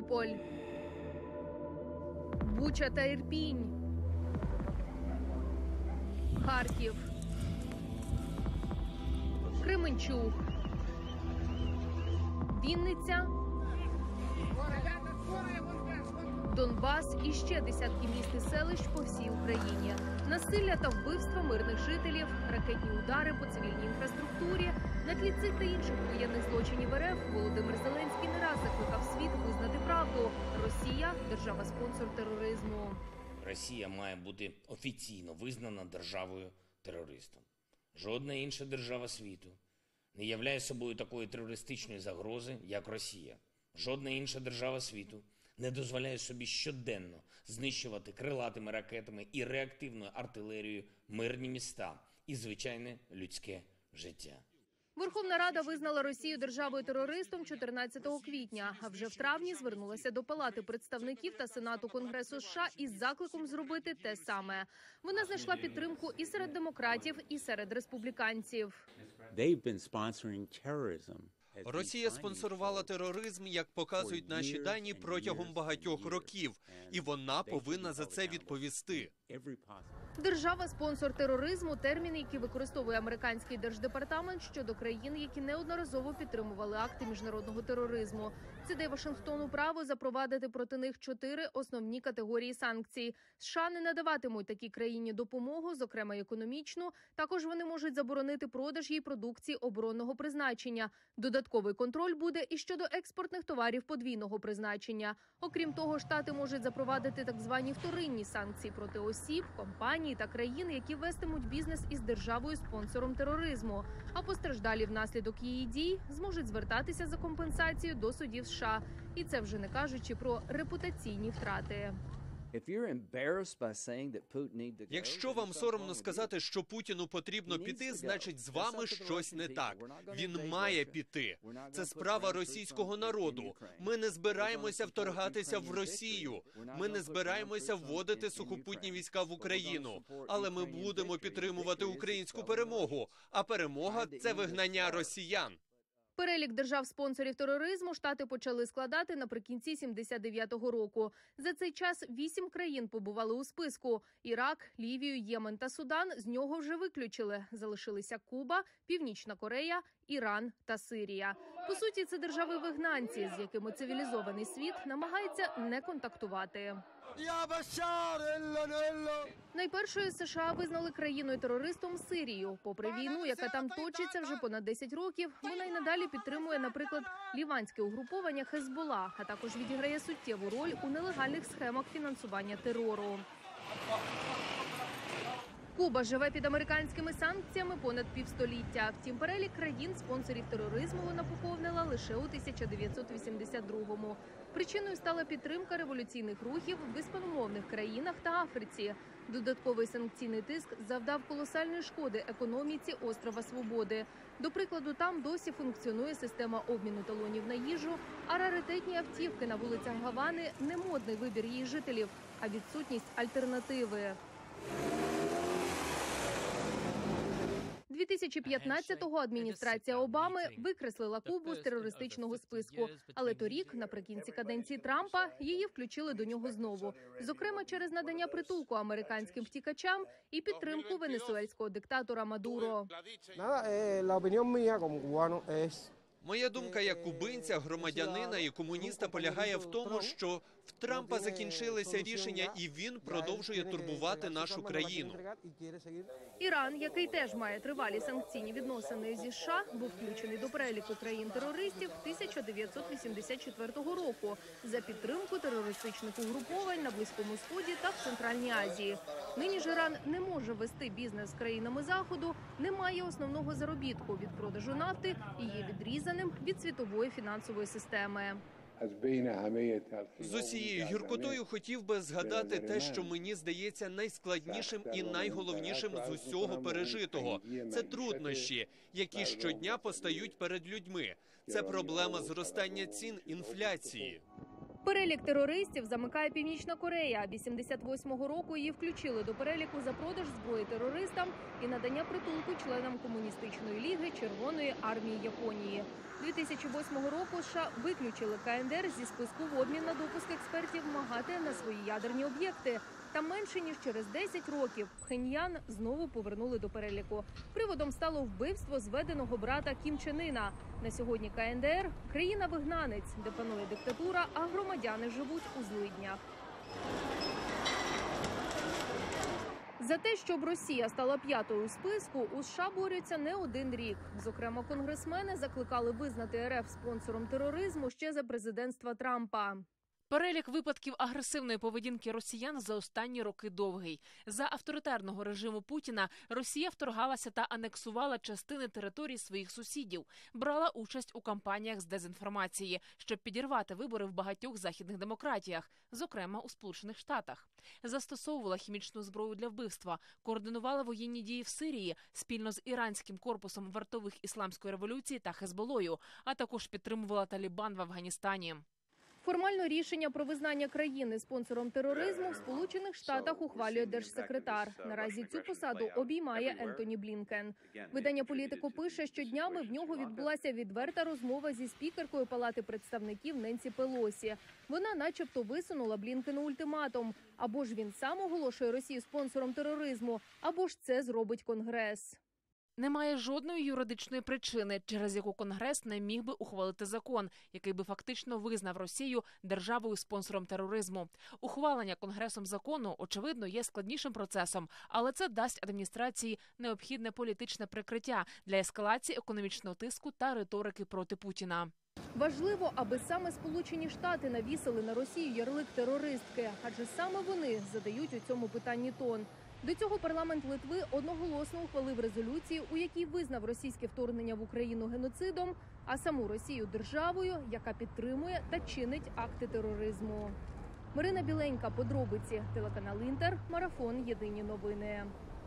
Маріуполь, Буча та Ірпінь, Харків, Кременчуг, Вінниця, Донбас і ще десятки міст і селищ по всій Україні. Насилля та вбивства мирних жителів, ракетні удари по цивільній інфраструктурі. На тлі цих та інших воєнних злочинів РФ Володимир Зеленський не раз закликав світ визнати правду. Росія – держава-спонсор тероризму. Росія має бути офіційно визнана державою-терористом. Жодна інша держава світу не являє собою такої терористичної загрози, як Росія. Жодна інша держава світу не дозволяє собі щоденно знищувати крилатими ракетами і реактивною артилерією мирні міста і звичайне людське життя. Верховна Рада визнала Росію державою-терористом 14 квітня, а вже в травні звернулася до Палати представників та Сенату Конгресу США із закликом зробити те саме. Вона знайшла підтримку і серед демократів, і серед республіканців. Росія спонсорувала тероризм, як показують наші дані, протягом багатьох років. І вона повинна за це відповісти. Держава-спонсор тероризму – термін, який використовує американський держдепартамент щодо країн, які неодноразово підтримували акти міжнародного тероризму. Це дає Вашингтону право запровадити проти них 4 основні категорії санкцій. США не надаватимуть такій країні допомогу, зокрема економічну. Також вони можуть заборонити продаж їй продукції оборонного призначення. Додатковий контроль буде і щодо експортних товарів подвійного призначення. Окрім того, штати можуть запровадити так звані вторинні санкції проти осіб, компаній та країн, які вестимуть бізнес із державою-спонсором тероризму. А постраждалі внаслідок її дій зможуть звертатися за компенсацією до судів США. І це вже не кажучи про репутаційні втрати. Якщо вам соромно сказати, що Путіну потрібно піти, значить з вами щось не так. Він має піти. Це справа російського народу. Ми не збираємося вторгатися в Росію. Ми не збираємося вводити сухопутні війська в Україну. Але ми будемо підтримувати українську перемогу. А перемога – це вигнання росіян. Перелік держав-спонсорів тероризму штати почали складати наприкінці 79-го року. За цей час 8 країн побували у списку. Ірак, Лівію, Ємен та Судан з нього вже виключили. Залишилися Куба, Північна Корея, Іран та Сирія. По суті, це держави-вигнанці, з якими цивілізований світ намагається не контактувати. Найпершою США визнали країною-терористом Сирію. Попри війну, яка там точиться вже понад 10 років, вона й надалі підтримує, наприклад, ліванське угруповання Хезбола, а також відіграє суттєву роль у нелегальних схемах фінансування терору. Куба живе під американськими санкціями понад півстоліття. Втім, перелік країн-спонсорів тероризму вона поповнила лише у 1982-му. Причиною стала підтримка революційних рухів в іспаномовних країнах та Африці. Додатковий санкційний тиск завдав колосальної шкоди економіці острова Свободи. До прикладу, там досі функціонує система обміну талонів на їжу, а раритетні автівки на вулицях Гавани – не модний вибір її жителів, а відсутність альтернативи. 2015-го адміністрація Обами викреслила Кубу з терористичного списку. Але торік, наприкінці каденції Трампа, її включили до нього знову. Зокрема, через надання притулку американським втікачам і підтримку венесуельського диктатора Мадуро. Моя думка як кубинця, громадянина і комуніста полягає в тому, що в Трампа закінчилися рішення і він продовжує турбувати нашу країну. Іран, який теж має тривалі санкційні відносини зі США, був включений до переліку країн-терористів 1984 року за підтримку терористичних угруповань на Близькому Сході та в Центральній Азії. Нині ж Іран не може вести бізнес з країнами Заходу, не має основного заробітку від продажу нафти і є відрізаним від світової фінансової системи. З усією гіркотою хотів би згадати те, що мені здається найскладнішим і найголовнішим з усього пережитого. Це труднощі, які щодня постають перед людьми. Це проблема зростання цін, інфляції. перелік терористів замикає Північна Корея. 88-го року її включили до переліку за продаж зброї терористам і надання притулку членам Комуністичної ліги Червоної армії Японії. 2008 року США виключили КНДР зі списку в обмін на допуск експертів МАГАТЕ на свої ядерні об'єкти. Та менше ніж через 10 років Пхеньян знову повернули до переліку. Приводом стало вбивство зведеного брата Кім Чен Іна. На сьогодні КНДР – країна-вигнанець, де панує диктатура, а громадяни живуть у злиднях. За те, щоб Росія стала п'ятою у списку, у США борються не один рік. Зокрема, конгресмени закликали визнати РФ спонсором тероризму ще за президентства Трампа. Перелік випадків агресивної поведінки росіян за останні роки довгий. За авторитарного режиму Путіна Росія вторгалася та анексувала частини територій своїх сусідів, брала участь у кампаніях з дезінформації, щоб підірвати вибори в багатьох західних демократіях, зокрема у Сполучених Штатах. Застосовувала хімічну зброю для вбивства, координувала воєнні дії в Сирії спільно з іранським корпусом вартових ісламської революції та Хезболою, а також підтримувала Талібан в Афганістані. Формально рішення про визнання країни спонсором тероризму в Сполучених Штатах ухвалює держсекретар. Наразі цю посаду обіймає Ентоні Блінкен. Видання «Політико» пише, що днями в нього відбулася відверта розмова зі спікеркою Палати представників Ненсі Пелосі. Вона начебто висунула Блінкену ультиматум. Або ж він сам оголошує Росію спонсором тероризму, або ж це зробить Конгрес. Немає жодної юридичної причини, через яку Конгрес не міг би ухвалити закон, який би фактично визнав Росію державою-спонсором тероризму. Ухвалення Конгресом закону, очевидно, є складнішим процесом, але це дасть адміністрації необхідне політичне прикриття для ескалації економічного тиску та риторики проти Путіна. Важливо, аби саме Сполучені Штати навісили на Росію ярлик терористки, адже саме вони задають у цьому питанні тон. До цього парламент Литви одноголосно ухвалив резолюцію, у якій визнав російське вторгнення в Україну геноцидом, а саму Росію державою, яка підтримує та чинить акти тероризму. Марина Біленька, подробиці, телеканал Інтер, марафон «Єдині новини».